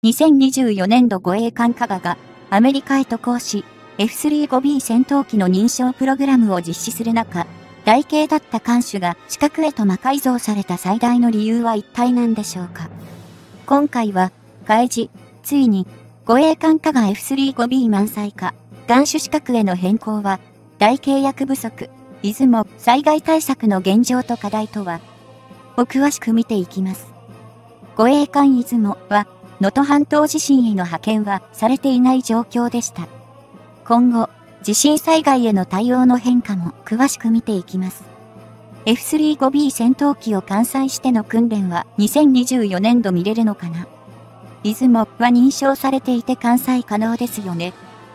2024年度護衛艦加賀がアメリカへ渡航し、F-35B 戦闘機の認証プログラムを実施する中、台形だった艦首が四角へと魔改造された最大の理由は一体何でしょうか。今回は、開示、ついに、護衛艦加賀 F-35B 満載化、艦首四角への変更は、台形役不足、出雲、災害対策の現状と課題とは、を詳しく見ていきます。護衛艦出雲は、能登半島地震への派遣はされていない状況でした。今後、地震災害への対応の変化も詳しく見ていきます。F-35B 戦闘機を艦載しての訓練は2024年度見れるのかな。出雲は認証されていて艦載可能ですよね。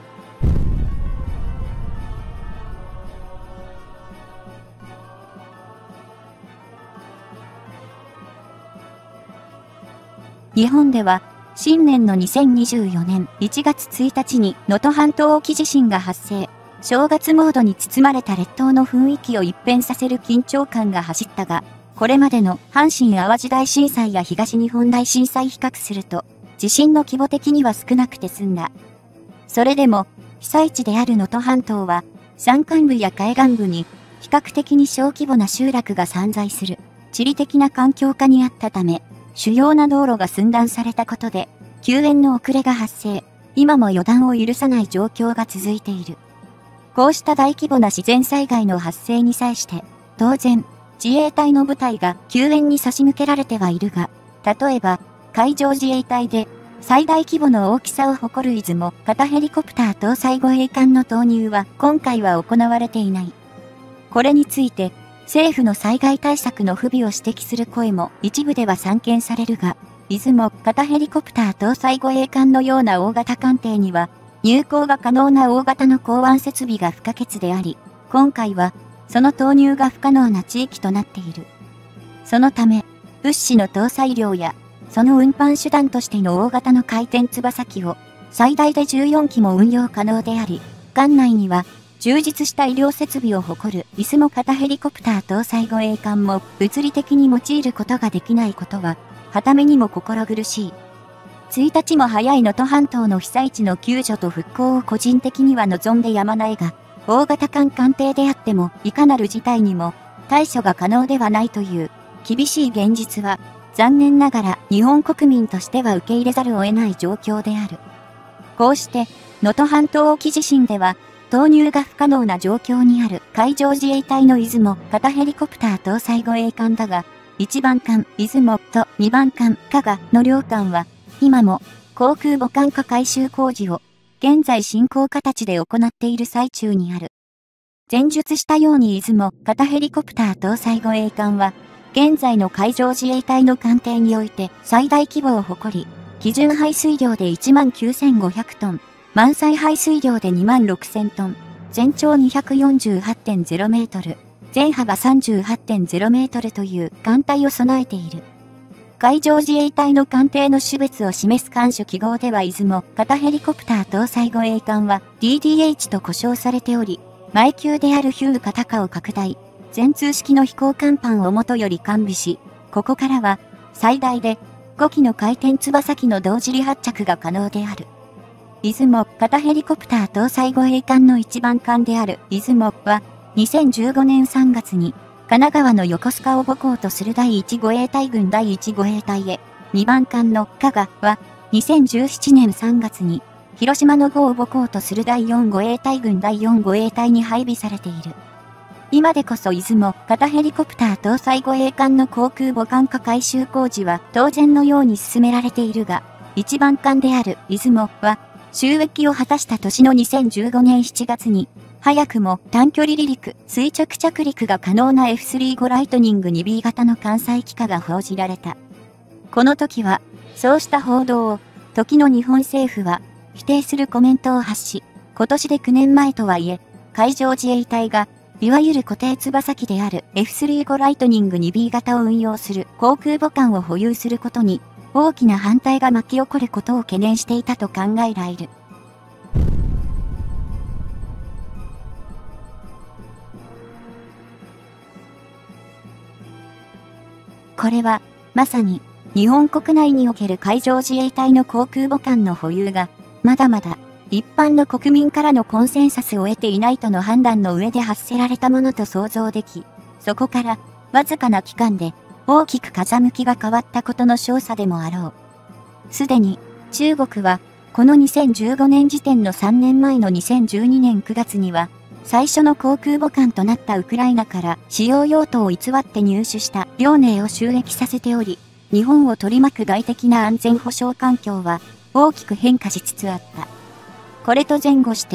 日本では、新年の2024年1月1日に能登半島沖地震が発生。正月モードに包まれた列島の雰囲気を一変させる緊張感が走ったが、これまでの阪神淡路大震災や東日本大震災比較すると、地震の規模的には少なくて済んだ。それでも、被災地である能登半島は、山間部や海岸部に、比較的に小規模な集落が散在する、地理的な環境下にあったため、主要な道路が寸断されたことで、救援の遅れが発生、今も予断を許さない状況が続いている。こうした大規模な自然災害の発生に際して、当然、自衛隊の部隊が救援に差し向けられてはいるが、例えば、海上自衛隊で、最大規模の大きさを誇る出雲型ヘリコプター搭載護衛艦の投入は今回は行われていない。これについて、政府の災害対策の不備を指摘する声も一部では散見されるが、出雲型ヘリコプター搭載護衛艦のような大型艦艇には、入港が可能な大型の港湾設備が不可欠であり、今回は、その投入が不可能な地域となっている。そのため、物資の搭載量や、その運搬手段としての大型の回転翼機を、最大で14機も運用可能であり、艦内には、充実した医療設備を誇る出雲型ヘリコプター搭載護衛艦も物理的に用いることができないことは、はためにも心苦しい。1日も早い能登半島の被災地の救助と復興を個人的には望んでやまないが、大型艦艦艇であってもいかなる事態にも対処が可能ではないという厳しい現実は、残念ながら日本国民としては受け入れざるを得ない状況である。こうして、能登半島沖地震では、投入が不可能な状況にある海上自衛隊の出雲型ヘリコプター搭載護衛艦だが、1番艦出雲と2番艦加賀の両艦は、今も航空母艦化改修工事を現在進行形で行っている最中にある。前述したように出雲型ヘリコプター搭載護衛艦は、現在の海上自衛隊の艦艇において最大規模を誇り、基準排水量で19,500トン、満載排水量で26,000トン、全長248.0 メートル、全幅38.0 メートルという艦隊を備えている。海上自衛隊の艦艇の種別を示す艦種記号では出雲型ヘリコプター搭載護衛艦は DDH と呼称されており、前級であるヒュー型化を拡大、全通式の飛行甲板を元より完備し、ここからは最大で5機の回転翼機の同時離発着が可能である。出雲型ヘリコプター搭載護衛艦の1番艦である出雲は2015年3月に神奈川の横須賀を母港とする第1護衛隊軍第1護衛隊へ、2番艦の加賀は2017年3月に広島の呉を母港とする第4護衛隊軍第4護衛隊に配備されている。今でこそ出雲型ヘリコプター搭載護衛艦の航空母艦化改修工事は当然のように進められているが、1番艦である出雲は就役を果たした年の2015年7月に、早くも短距離離陸、垂直着陸が可能な F-35 ライトニング 2B 型の艦載機化が報じられた。この時は、そうした報道を、時の日本政府は、否定するコメントを発し、今年で9年前とはいえ、海上自衛隊が、いわゆる固定翼機である F-35 ライトニング 2B 型を運用する航空母艦を保有することに、大きな反対が巻き起こることを懸念していたと考えられる。これは、まさに、 日本国内における海上自衛隊の航空母艦の保有が、まだまだ一般の国民からのコンセンサスを得ていないとの判断の上で発せられたものと想像でき、そこからわずかな期間で大きく風向きが変わったことの証左でもあろう。すでに中国はこの2015年時点の3年前の2012年9月には、最初の航空母艦となったウクライナから使用用途を偽って入手した遼寧を就役させており、日本を取り巻く外的な安全保障環境は大きく変化しつつあった。これと前後して、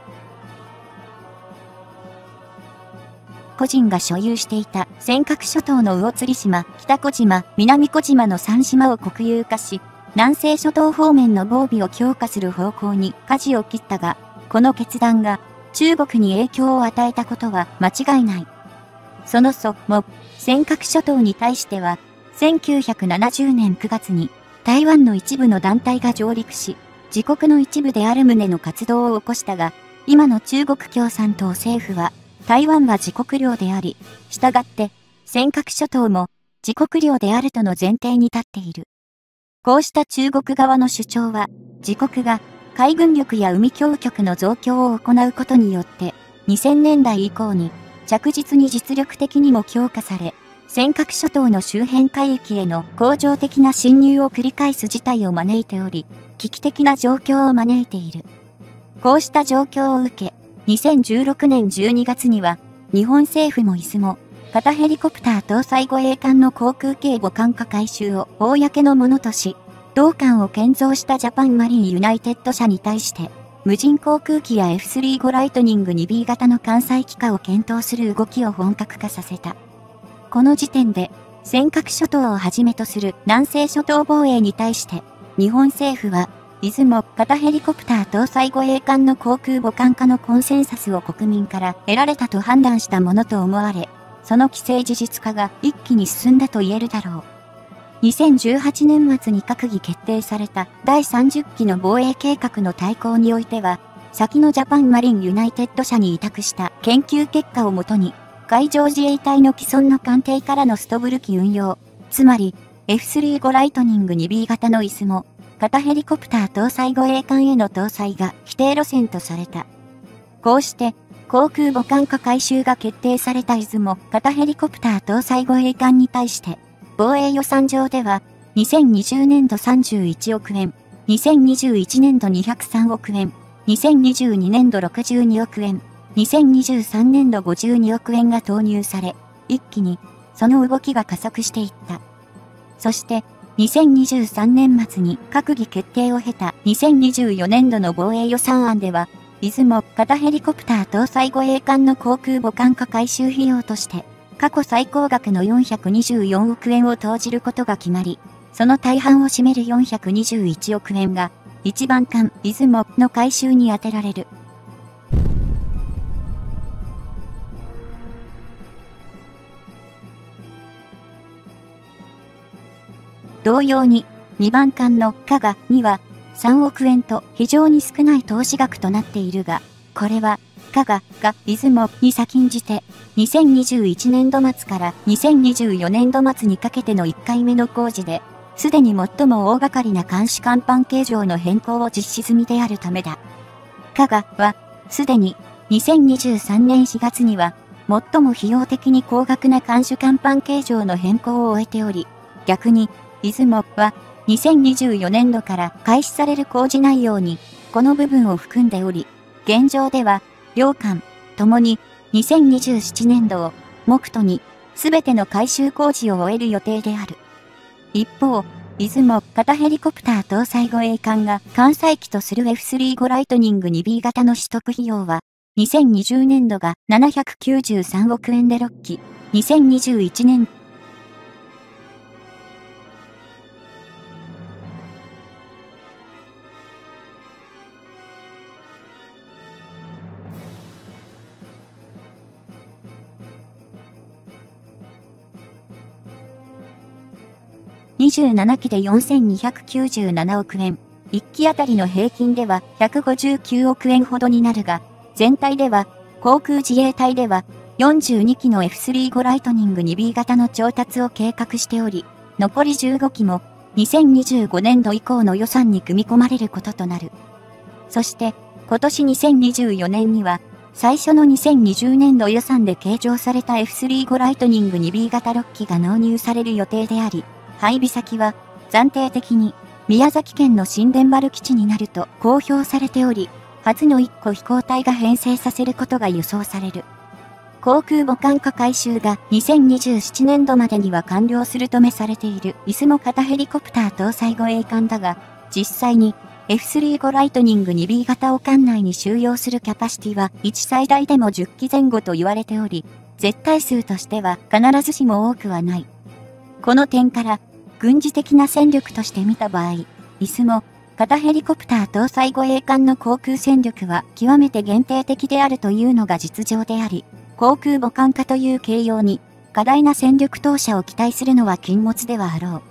個人が所有していた尖閣諸島の魚釣島、北小島、南小島の3島を国有化し、南西諸島方面の防備を強化する方向に舵を切ったが、この決断が中国に影響を与えたことは間違いない。そのも、尖閣諸島に対しては、1970年9月に台湾の一部の団体が上陸し、自国の一部である旨の活動を起こしたが、今の中国共産党政府は、台湾は自国領であり、従って尖閣諸島も自国領であるとの前提に立っている。こうした中国側の主張は、自国が海軍力や海峡局の増強を行うことによって、2000年代以降に着実に実力的にも強化され、尖閣諸島の周辺海域への恒常的な侵入を繰り返す事態を招いており、危機的な状況を招いている。こうした状況を受け、2016年12月には、日本政府も出雲、型ヘリコプター搭載護衛艦の航空警母艦化改修を公のものとし、同艦を建造したジャパンマリンユナイテッド社に対して、無人航空機や F35 ライトニング 2B 型の艦載機化を検討する動きを本格化させた。この時点で、尖閣諸島をはじめとする南西諸島防衛に対して、日本政府は、出雲、型ヘリコプター搭載護衛艦の航空母艦化のコンセンサスを国民から得られたと判断したものと思われ、その既成事実化が一気に進んだと言えるだろう。2018年末に閣議決定された第30期の防衛計画の大綱においては、先のジャパンマリンユナイテッド社に委託した研究結果をもとに、海上自衛隊の既存の艦艇からのストブル機運用、つまり F35 ライトニング 2B 型の出雲、型ヘリコプター搭載護衛艦への搭載が規定路線とされた。こうして、航空母艦化改修が決定された出雲、型ヘリコプター搭載護衛艦に対して、防衛予算上では、2020年度31億円、2021年度203億円、2022年度62億円、2023年度52億円が投入され、一気に、その動きが加速していった。そして、2023年末に閣議決定を経た2024年度の防衛予算案では、出雲、型ヘリコプター搭載護衛艦の航空母艦化改修費用として、過去最高額の424億円を投じることが決まり、その大半を占める421億円が、一番艦、出雲の改修に充てられる。同様に、2番艦の加賀には3億円と非常に少ない投資額となっているが、これは加賀が出雲に先んじて、2021年度末から2024年度末にかけての1回目の工事で、すでに最も大掛かりな監視甲板形状の変更を実施済みであるためだ。加賀は、すでに2023年4月には、最も費用的に高額な監視甲板形状の変更を終えており、逆に、出雲は2024年度から開始される工事内容にこの部分を含んでおり、現状では両艦ともに2027年度を目途に全ての改修工事を終える予定である。一方、出雲型ヘリコプター搭載護衛艦が艦載機とする F35 ライトニング 2B 型の取得費用は2020年度が793億円で6機、2021年27機で4297億円。1機あたりの平均では159億円ほどになるが、全体では、航空自衛隊では42機の F35 ライトニング 2B 型の調達を計画しており、 残り15機も2025年度以降の予算に組み込まれることとなる。そして今年2024年には最初の2020年度予算で計上された F35 ライトニング 2B 型6機が納入される予定であり、配備先は暫定的に宮崎県の新田原基地になると公表されており、初の1個飛行隊が編成させることが予想される。航空母艦化改修が2027年度までには完了するとめされている出雲型ヘリコプター搭載護衛艦だが、実際にF35 ライトニング 2B 型を艦内に収容するキャパシティは1最大でも10機前後と言われており、絶対数としては必ずしも多くはない。この点から、軍事的な戦力として見た場合、出雲型ヘリコプター搭載護衛艦の航空戦力は極めて限定的であるというのが実情であり、航空母艦化という形容に過大な戦力投射を期待するのは禁物ではあろう。